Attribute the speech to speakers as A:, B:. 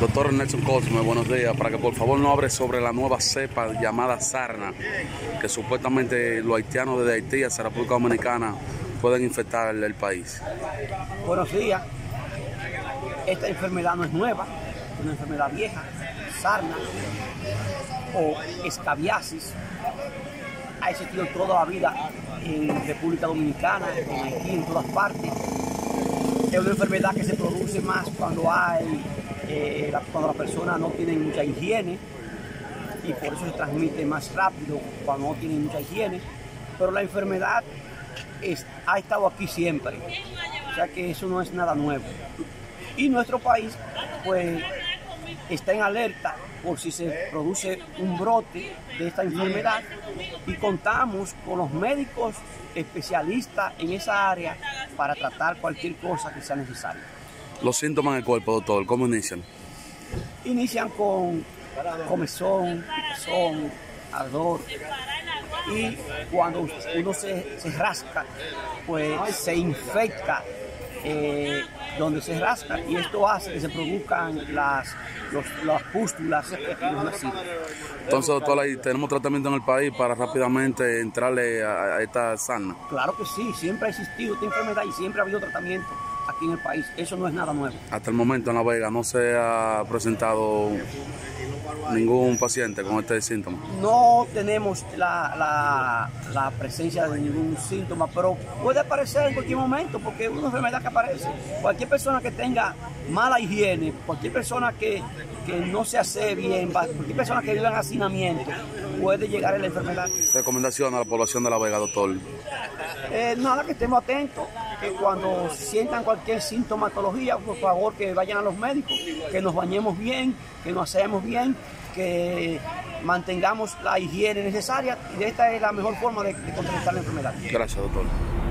A: Doctor Nelson Cosme, buenos días. Para que por favor nos hable sobre la nueva cepa llamada sarna, que supuestamente los haitianos desde Haití hacia la República Dominicana pueden infectar el país.
B: Buenos días. Esta enfermedad no es nueva, es una enfermedad vieja, sarna o escabiasis. Ha existido toda la vida en República Dominicana, en Haití, en todas partes. Es una enfermedad que se produce más cuando cuando las personas no tienen mucha higiene, y por eso se transmite más rápido cuando no tienen mucha higiene. Pero la enfermedad ha estado aquí siempre, o sea que eso no es nada nuevo. Y nuestro país pues está en alerta por si se produce un brote de esta enfermedad, y contamos con los médicos especialistas en esa área para tratar cualquier cosa que sea necesaria.
A: Los síntomas en el cuerpo, doctor, ¿cómo inician?
B: Inician con comezón, picazón, ardor, y cuando uno se rasca, pues se infecta donde se rasca, y esto hace que se produzcan las pústulas en los nacidos.
A: Entonces, doctor, ahí tenemos tratamiento en el país para rápidamente entrarle a esta sarna.
B: Claro que sí, siempre ha existido esta enfermedad y siempre ha habido tratamiento aquí en el país. Eso no es nada nuevo.
A: Hasta el momento en La Vega no se ha presentado ningún paciente con este síntoma.
B: No tenemos la presencia de ningún síntoma, pero puede aparecer en cualquier momento, porque es una enfermedad que aparece. Cualquier persona que tenga mala higiene, cualquier persona que no se hace bien, cualquier persona que viva en hacinamiento, puede llegar a la enfermedad.
A: Recomendación a la población de La Vega, doctor.
B: Nada, que estemos atentos, que cuando sientan cualquier sintomatología, por favor que vayan a los médicos, que nos bañemos bien, que nos aseemos bien, que mantengamos la higiene necesaria, y esta es la mejor forma de contrarrestar la enfermedad.
A: Gracias, doctor.